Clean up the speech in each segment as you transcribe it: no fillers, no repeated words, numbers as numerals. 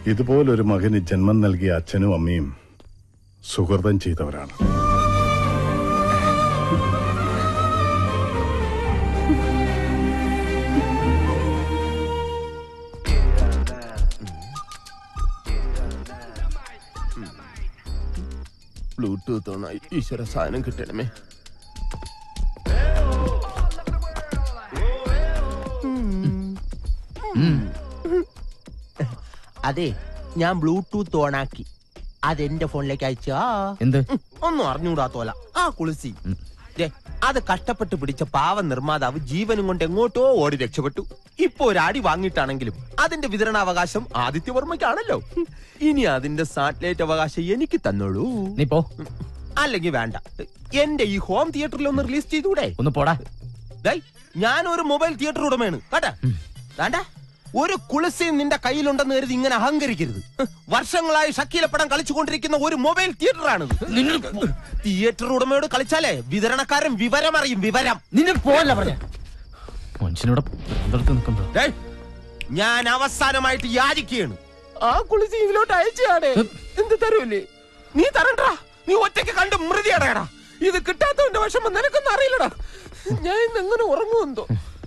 ഇതുപോലൊരു മകന് ജന്മം നൽകിയ അച്ഛനും അമ്മയും സുഹൃതം ചെയ്തവരാണ്. ബ്ലൂടൂത്ത് ഓണായി. ഈശ്വര സാധനം കിട്ടണമേ. അതെ, ഞാൻ ബ്ലൂടൂത്ത് ഓണാക്കി. അതെന്റെ ഫോണിലേക്ക് അയച്ചാ എന്ത് ഒന്നും അറിഞ്ഞൂടാത്തോല. ആ കുളിസി അത് കഷ്ടപ്പെട്ട് പിടിച്ച പാവ നിർമ്മാതാവ് ജീവനും കൊണ്ട് എങ്ങോട്ടോ ഓടി രക്ഷപ്പെട്ടു. ഇപ്പൊ ഒരടി വാങ്ങിയിട്ടാണെങ്കിലും അതിന്റെ വിതരണാവകാശം ആദിത്യവർമ്മയ്ക്കാണല്ലോ. ഇനി അതിന്റെ സാറ്റലൈറ്റ് അവകാശം എനിക്ക് തന്നോളൂ. നീ പോ. അല്ലെങ്കിൽ വേണ്ട, എന്റെ ഈ ഹോം തിയേറ്ററിൽ ഒന്ന് റിലീസ് ചെയ്തൂടെ? ഒന്ന് പോടാ. ഞാനൊരു മൊബൈൽ തിയേറ്റർ ഉടമയാണ് കേട്ടാ. വേണ്ട, ഒരു കുളിസയും നിന്റെ കയ്യിലുണ്ടെന്ന് കരുതി ഇങ്ങനെ അഹങ്കരിക്കരുത്. വർഷങ്ങളായി ഷക്കീല പടം കളിച്ചുകൊണ്ടിരിക്കുന്ന ഒരു മൊബൈൽ തിയേറ്ററാണിത്. തിയേറ്റർ ഉടമയോട് കളിച്ചാലേ വിതരണക്കാരൻ വിവരം അറിയും. വിവരം നിന്നെ പോവല്ല പറഞ്ഞ മനുഷ്യനോട് ഞാൻ അവസാനമായിട്ട് യാചിക്കുകയാണ്. ആ കുളിസി ഇതിലോട്ട് അയച്ചാണ്. എന്ത് തരൂല്ലേ? നീ തരണ്ടാ. നീ ഒറ്റയ്ക്ക് കണ്ട് മൃതി അടയടാ. ഇത് കിട്ടാത്തവന്റെ വിഷമം നിനക്കൊന്നും അറിയില്ലടാ. ഞാൻ ഇന്ന് എങ്ങനെ ഉറങ്ങുമെന്തോ.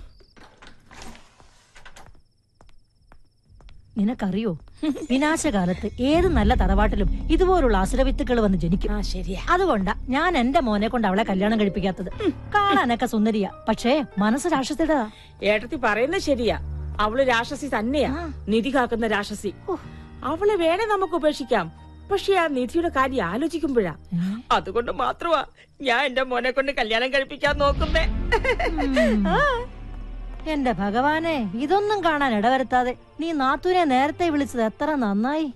നിനക്കറിയോ, വിനാശകാലത്ത് ഏത് നല്ല തറവാട്ടിലും ഇതുപോലുള്ള അസുരവിത്തുക്കൾ വന്ന് ജനിക്കും. അതുകൊണ്ടാ ഞാൻ എന്റെ മോനെ കൊണ്ട് അവളെ കല്യാണം കഴിപ്പിക്കാത്തത്. കാണാനൊക്കെ സുന്ദരിയാ, പക്ഷേ മനസ്സ് രാക്ഷസിയുടെ. ഏട്ടത്തി പറയുന്നത് ശരിയാ. അവള് രാക്ഷസി തന്നെയാ, നിധി കാക്കുന്ന രാക്ഷസി. അവളെ വേണേ നമുക്ക് ഉപേക്ഷിക്കാം, പക്ഷെ ആ നിധിയുടെ കാര്യം ആലോചിക്കുമ്പോഴാ. അതുകൊണ്ട് മാത്രമാ ഞാൻ എന്റെ മോനെ കൊണ്ട് കല്യാണം കഴിപ്പിക്കാൻ നോക്കുന്നേ. എന്റെ ഭഗവാനെ, ഇതൊന്നും കാണാൻ ഇടവരുത്താതെ നീ നാത്തൂനെ നേരത്തെ വിളിച്ചത് എത്ര നന്നായി.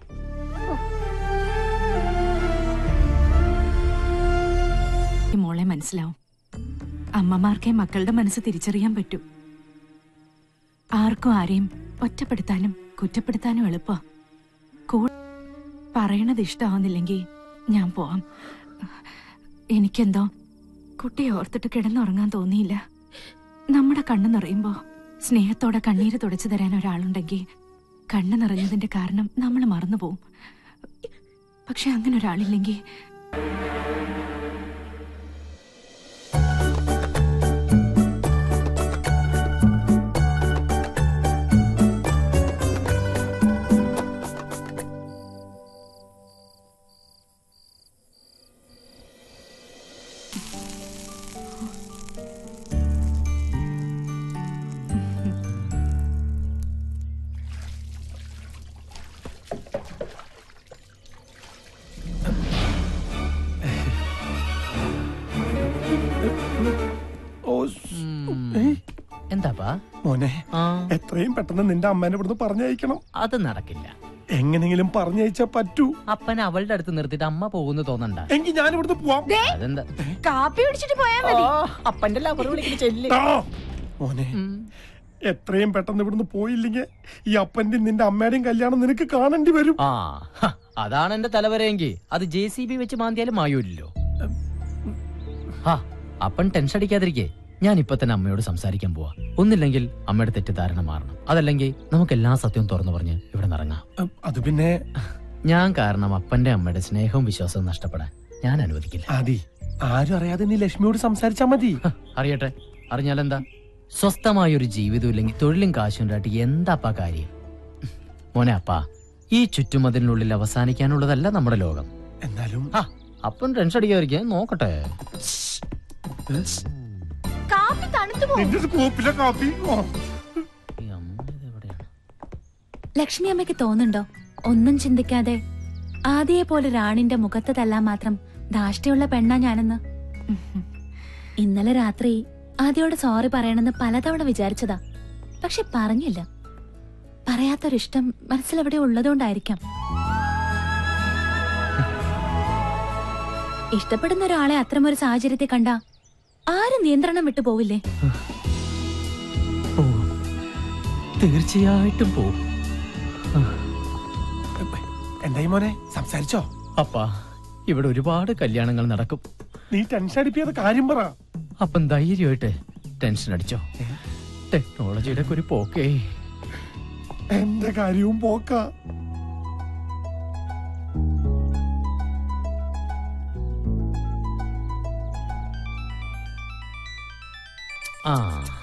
മോളെ മനസ്സിലാവും. അമ്മമാർക്കേ മക്കളുടെ മനസ്സ് തിരിച്ചറിയാൻ പറ്റൂ. ആർക്കും ആരെയും ഒറ്റപ്പെടുത്താനും കുറ്റപ്പെടുത്താനും എളുപ്പാ. പറയണത് ഇഷ്ടമാവുന്നില്ലെങ്കിൽ ഞാൻ പോവാം. എനിക്കെന്തോ കുട്ടിയെ ഓർത്തിട്ട് കിടന്നുറങ്ങാൻ തോന്നിയില്ല. നമ്മുടെ കണ്ണു നിറയുമ്പോ സ്നേഹത്തോടെ കണ്ണീര് തുടച്ചു തരാൻ ഒരാളുണ്ടെങ്കിൽ കണ്ണു നിറഞ്ഞതിന്റെ കാരണം നമ്മൾ മറന്നുപോകും. പക്ഷെ അങ്ങനെ ഒരാളില്ലെങ്കിൽ എന്താപ്പാ മോനെ, എത്രയും പെട്ടെന്ന് നിന്റെ അമ്മേനെ ഇവിടുന്ന് പറഞ്ഞയക്കണം. അത് നടക്കില്ല. എങ്ങനെങ്കിലും പറഞ്ഞയച്ചാ പറ്റൂ. അപ്പൻ അവളുടെ അടുത്ത് നിർത്തിയിട്ട് അമ്മ പോകുന്നു തോന്നണ്ട. എങ്കിൽ ഞാൻ ഇവിടുന്ന് പോവാം. അതെന്താ? കാപ്പി കുടിച്ചിട്ട് പോയാ മതി. അപ്പന്റെ ലവർ വിളിക്കുന്ന ചെല്ല്. മോനെ, എത്രയും പെട്ടെന്ന് ഇവിടുന്ന് പോയില്ലെങ്കിൽ ഈ അപ്പന്റെയും നിന്റെ അമ്മയുടെയും കല്യാണം നിനക്ക് കാണേണ്ടി വരും. അതാണ് എന്റെ തലവരെയെങ്കിൽ അത് JCB വെച്ച് മാന്തിയാലും മായൂരില്ലോ. അപ്പൻ ടെൻഷൻ അടിക്കാതിരിക്കേ. ഞാൻ ഇപ്പൊ തന്നെ അമ്മയോട് സംസാരിക്കാൻ പോവാ. ഒന്നില്ലെങ്കിൽ അമ്മയുടെ തെറ്റിദ്ധാരണ മാറണം, അതല്ലെങ്കിൽ നമുക്ക് എല്ലാ സത്യവും തുറന്നു പറഞ്ഞ് ഇവിടെ നിറങ്ങാം. അത് പിന്നെ ഞാൻ കാരണം അപ്പന്റെ അമ്മയുടെ സ്നേഹവും വിശ്വാസവും നഷ്ടപ്പെടാൻ ഞാൻ അനുവദിക്കില്ല. ആരും അറിയാതെ നീ ലക്ഷ്മിയോട് സംസാരിച്ചാ മതി. അറിയട്ടെ, അറിഞ്ഞാലെന്താ? സ്വസ്ഥമായൊരു ജീവിതം ഇല്ലെങ്കിൽ തൊഴിലും കാശുണ്ടായിട്ട് എന്താപ്പാ കാര്യം? മോനെ അപ്പാ, ഈ ചുറ്റുമതിലിനുള്ളിൽ അവസാനിക്കാനുള്ളതല്ല നമ്മുടെ ലോകം. എന്നാലും അപ്പം ടെൻഷൻ അടിക്കാതിരിക്കാൻ നോക്കട്ടെ. ലക്ഷ്മി അമ്മയ്ക്ക് തോന്നുന്നുണ്ടോ ഒന്നും ചിന്തിക്കാതെ ആദ്യയെ പോലെ റാണിന്റെ മുഖത്ത് തല്ലാൻ മാത്രം ധാഷ്ട്യമുള്ള പെണ്ണാ ഞാനെന്ന്? ഇന്നലെ രാത്രി ആദ്യയോട് സോറി പറയണമെന്ന് പലതവണ വിചാരിച്ചതാ, പക്ഷെ പറഞ്ഞില്ല. പറയാത്തൊരിഷ്ടം മനസ്സിലെവിടെ ഉള്ളതുകൊണ്ടായിരിക്കാം. ഇഷ്ടപ്പെടുന്ന ഒരാളെ അത്തരമൊരു സാഹചര്യത്തെ കണ്ട ആരും നിയന്ത്രണം വിട്ടു പോവില്ലേ? തീർച്ചയായിട്ടും പോവും. എന്തായി മോനെ, സംസാരിച്ചോ? അപ്പാ, ഇവിടെ ഒരുപാട് കല്യാണങ്ങൾ നടക്കും. നീ ടെൻഷൻ അടിപ്പിയാതെ കാര്യം പറ. അപ്പം ധൈര്യമായിട്ട് ടെൻഷൻ അടിച്ചോ. ടെക്നോളജിയുടെ ഒരു പോക്കേ. എന്റെ കാര്യവും പോക്ക. ആ,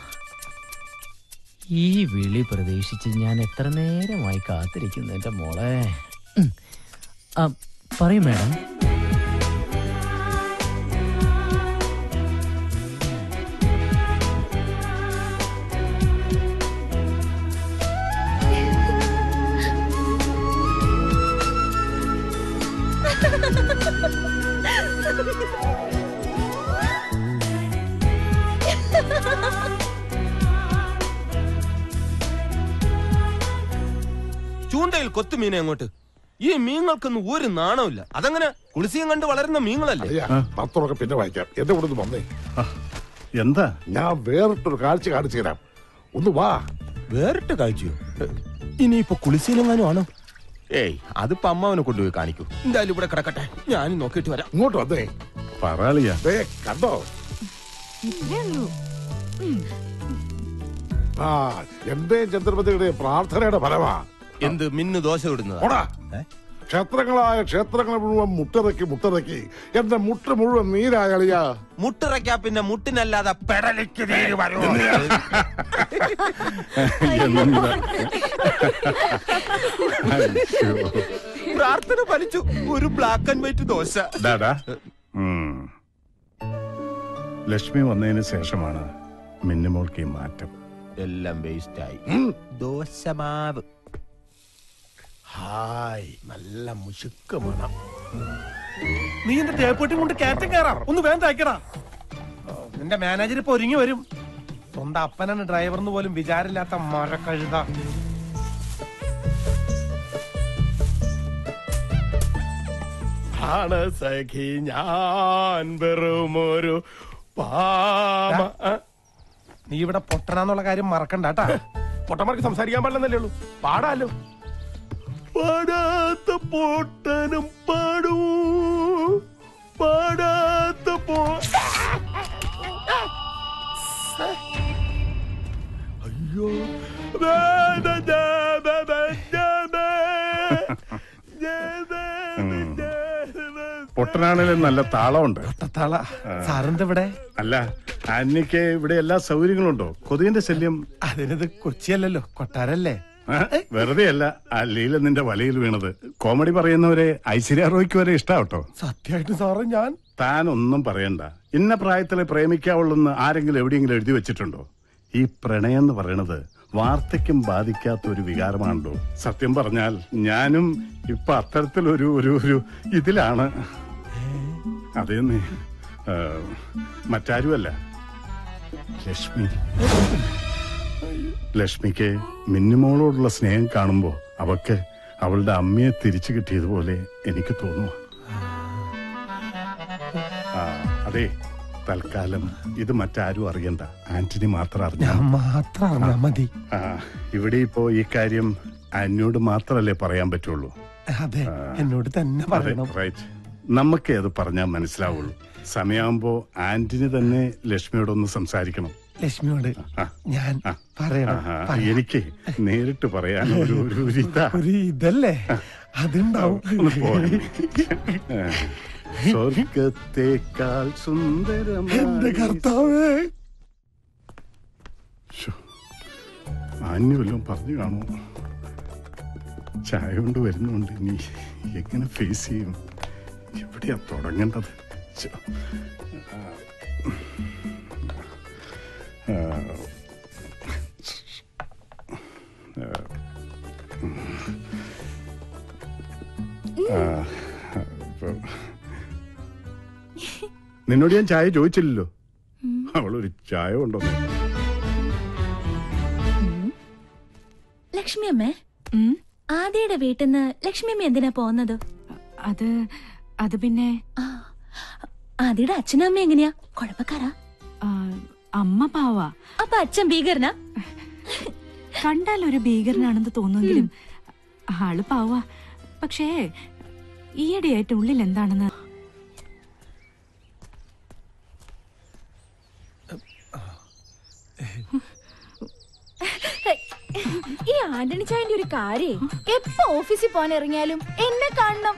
ഈ വിളി പ്രതീക്ഷിച്ച് ഞാൻ എത്ര നേരമായി കാത്തിരിക്കുന്നു എന്റെ മോളെ. പറയൂ മാഡം. ചൂണ്ടയിൽ കൊത്തുമീനെ അങ്ങോട്ട്. ഈ മീങ്ങൾക്കൊന്നും ഒരു നാണമില്ല. അതങ്ങനെ കുളിസിയും കണ്ട് വളരുന്ന മീങ്ങളല്ലേ? പത്രമൊക്കെ പിന്നെ വായിക്കാം. എന്റെ കൂടെ ഒന്ന് വന്നേ. എന്താ? ഞാൻ വേറിട്ടൊരു കാഴ്ച കാണിച്ചു തരാം. ഒന്ന് വാ. വേറിട്ട് കാഴ്ചയോ? ഇനിയിപ്പോ കുളിസീനെങ്ങാനും ആണോ? ഏയ്, അതിപ്പോ അമ്മാവനെ കൊണ്ടുപോയി കാണിക്കൂ. എന്തായാലും ഇവിടെ കിടക്കട്ടെ, ഞാനും നോക്കിയിട്ട് വരാം. ഇങ്ങോട്ട് വന്നേ. പറയാളിയാ. കണ്ടോ? ആ, എന്റെ ചന്ദ്രപതിയുടെ പ്രാർത്ഥനയുടെ ഫലമാ. എന്ത് മിന്നു ദോശ ഇടുന്നത്? ക്ഷേത്രങ്ങളായ ക്ഷേത്രങ്ങൾ മുഴുവൻ മുട്ടിറക്കി എന്റെ മുട്ട് മുഴുവൻ നീരാളിയാ. മുട്ടിറക്കാ പിന്നെ മുട്ടിനല്ലാതെ പെടലിക്ക് നീര് വരും. പ്രാർത്ഥന ഫലിച്ചു. ഒരു black and white dosa. Lakshmi വന്നതിന് ശേഷമാണ് മിന്നുമോൾക്ക് ഈ മാറ്റം. എല്ലാം വേസ്റ്റായി. ദോശമാവ്. ഹായ്, നല്ല മുശുക്ക് മണം. നീ എന്റെ തേപ്പൊട്ടി കൊണ്ട് കയറ്റം കയറാ. ഒന്ന് വേഗം തയ്ക്കടാ. നിന്റെ മാനേജർ ഇപ്പൊ ഒരുങ്ങി വരും. സ്വന്തം അപ്പനാണ് ഡ്രൈവർ എന്ന് പോലും വിചാരമില്ലാത്ത മരക്കഴുത. ആണ് സഖി ഞാൻ വെറുമൊരു പാമ. നീ ഇവിടെ പൊട്ടനാന്നുള്ള കാര്യം മറക്കണ്ട കേട്ടാ. പൊട്ടന്മാർക്ക് സംസാരിക്കാൻ പാടില്ലെന്നല്ലേ ഉള്ളൂ. പാടാലോ. പാടാത്ത പൊട്ടനും പാടൂ, പാടാത്ത അയ്യോ പൊട്ടനാണേലും നല്ല താളമുണ്ട്. സാറെന്തെവിടെ? അല്ല, ആന്റിക്ക് ഇവിടെ എല്ലാ സൗകര്യങ്ങളും ഉണ്ടോ? കൊതുകിന്റെ ശല്യം? അതിനത് കൊച്ചിയല്ലല്ലോ, കൊട്ടാരല്ലേ. വെറുതെ അല്ല ആ ലീല നിന്റെ വലയിൽ വീണത്. കോമഡി പറയുന്നവരെ ഐശ്വര്യ റോയ്ക്ക് വരെ ഇഷ്ടാവട്ടോ. സത്യമായിട്ട് സാറ് ഞാൻ താൻ ഒന്നും പറയണ്ട. ഇന്ന പ്രായത്തിലെ പ്രേമിക്കാവുള്ളെന്ന് ആരെങ്കിലും എവിടെയെങ്കിലും എഴുതി വെച്ചിട്ടുണ്ടോ? ഈ പ്രണയം എന്ന് പറയണത് വാർദ്ധക്യം ബാധിക്കാത്ത ഒരു വികാരമാണല്ലോ. സത്യം പറഞ്ഞാൽ ഞാനും ഇപ്പൊ അത്തരത്തിലൊരു ഒരു ഒരു ഇതിലാണ്. അതേന്ന് മറ്റാരുമല്ല, ലക്ഷ്മി. ലക്ഷ്മിക്ക് മിന്നുമോളോടുള്ള സ്നേഹം കാണുമ്പോ അവക്ക് അവളുടെ അമ്മയെ തിരിച്ചു കിട്ടിയതുപോലെ എനിക്ക് തോന്നുന്നു. അതെ, തൽക്കാലം ഇത് മറ്റാരും അറിയണ്ട. ആന്റണി മാത്രം അറിഞ്ഞാ മതി. ഇവിടെ ഇപ്പോ ഈ കാര്യം എന്നോട് മാത്രല്ലേ പറയാൻ പറ്റുള്ളൂ. അതെ, എന്നോട് തന്നെ പറയണം. റൈറ്റ്. നമുക്കേ അത് പറഞ്ഞാൽ മനസ്സിലാവുള്ളൂ. സമയമാകുമ്പോ ആന്റണി തന്നെ ലക്ഷ്മിയോടൊന്ന് സംസാരിക്കണം. ലക്ഷ്മിയോട് ഞാൻ പറയണം. എനിക്ക് നേരിട്ട് പറയാൻ ഒരു ഇതല്ലേ അതുണ്ടാവും. സ്വർഗത്തേക്കാൾ സുന്ദരം എന്റെ കർത്താവേ. ആന്യവല്ലോ പറഞ്ഞു കാണുമോ? ചായ കൊണ്ട് വരുന്നുണ്ട്. ഇനി എങ്ങനെ ഫേസ് ചെയ്യും? എവിടെയാ തുടങ്ങേണ്ടത്? നിന്നോട് ഞാൻ ചായ ചോദിച്ചില്ലല്ലോ. അവളൊരു ചായ കൊണ്ടുവന്നു. ലക്ഷ്മി അമ്മേ, ആദിയുടെ വീട്ടിൽ നിന്ന് ലക്ഷ്മി അമ്മ എന്തിനാ പോകുന്നത്? അത് പിന്നെ ആദിയുടെ അച്ഛനും അമ്മ എങ്ങനെയാ? കുഴപ്പക്കാരാ? അമ്മ പാവാ. അപ്പൊ അച്ഛൻ ഭീകരനാ? കണ്ടാൽ ഒരു ഭീകരനാണെന്ന് തോന്നുമെങ്കിലും ആള് പാവാ. പക്ഷേ ഈയിടെയായിട്ട് ഉള്ളിൽ എന്താണെന്ന് ഈ ആന്റണി ചായന്റെ ഒരു കാര്യം, എപ്പോ ഓഫീസിൽ പോകാൻ ഇറങ്ങിയാലും എന്നെ കാണണം.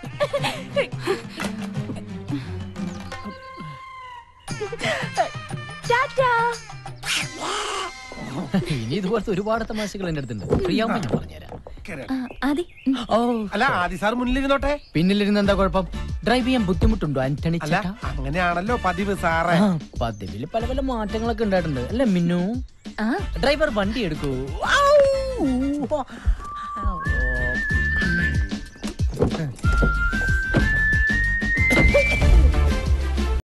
ടാറ്റാ. ഇനി ഇതുപോലത്തെ ഒരുപാട് തമാശകൾ എന്റെ അടുത്തുണ്ട്. പ്രിയാമ്മ ഞാൻ പറഞ്ഞുതരാം. ആദി ഓ അല്ല ആദി സാർ മുന്നിലിരുന്നോട്ടെ. പിന്നിലിരുന്ന് എന്താ കുഴപ്പം? ഡ്രൈവ് ചെയ്യാൻ ബുദ്ധിമുട്ടുണ്ടോ ആന്റണി അല്ല ചേട്ടാ? അങ്ങനെയാണല്ലോ പതിവ് സാറേ. പതിവില് പല പല മാറ്റങ്ങളൊക്കെ ഉണ്ടായിട്ടുണ്ട് അല്ല മിന്നു? ആ ഡ്രൈവർ വണ്ടി എടുക്കൂ.